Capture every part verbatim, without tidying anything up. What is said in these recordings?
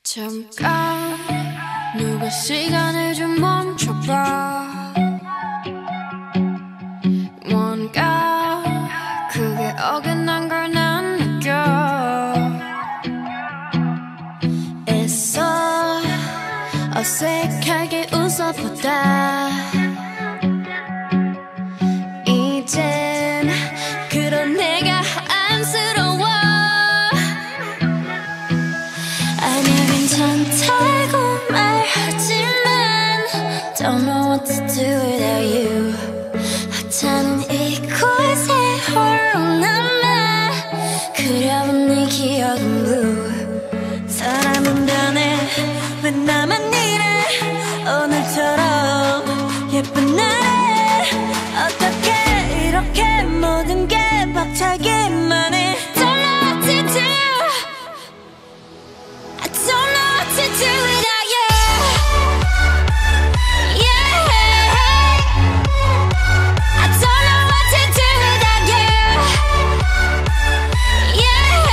잠깐 누가 시간을 좀 멈춰봐. 뭔가 그게 어긋난 걸 난 느껴. 애써 어색하게 웃어보다 이젠 그런 내가 안쓰러워. 아니야 괜찮다고 말하지만 Don't know what to do without you. 하찮은 이곳에 홀로 남아 그려본 네 기억은 blue. 사람은 변해 왜 나만 이래 오늘처럼 예쁜 날에 어떻게 이렇게 모든 게 벅차기만 해. Don't know what to do. I don't know what to do without you. Yeah, I don't know what to do without you. Yeah,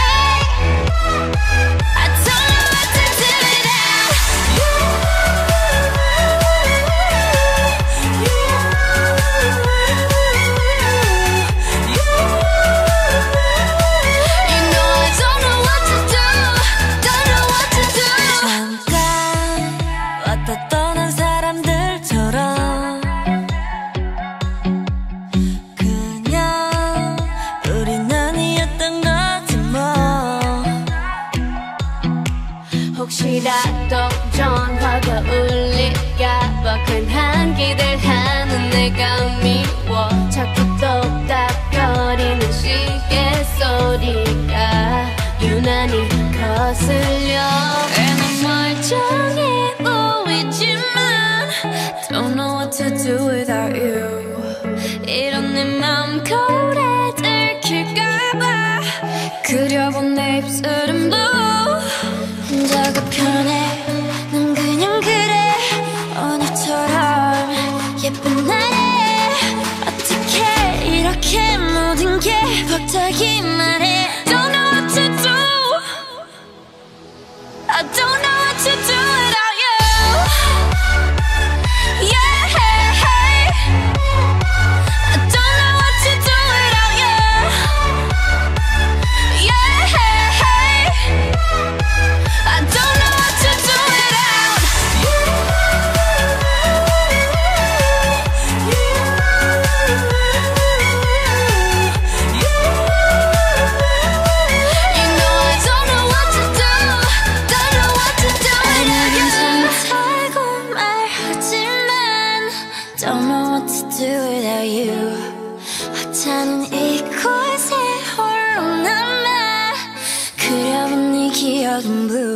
I don't know what to do without you. You know I don't know what to do. Don't know what to do. 잠깐 왔다 떠난 사람들처럼 그냥 우린 아니었던 거지 뭐. 혹시라도 전화가 울릴까봐 괜한 기대하는 내가 미워. 자꾸 똑딱거리는 시계 소리가 유난히 거슬려. 애는 멀쩡해 보이지만 Don't know what to do without you. 이런 내 맘 거울에 들킬까봐 그려본 내 입술은 blue. 혼자가 편해 난 그냥 그래 오늘처럼 예쁜 날에 어떻게 이렇게 모든 게 벅차기만 해. Don't know what to do. I don't know what to do without you. Yeah, I don't know what to do without you. Yeah, I don't know what to do without you. You know I don't know what to do. Don't know what to do without you. 괜찮다고 말하지만 Don't know what to do without you. 하찮은 이곳에 홀로 남아 그려본 네 기억은 blue.